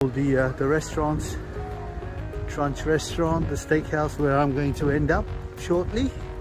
The restaurants, Trunch restaurant, the steakhouse where I'm going to end up shortly.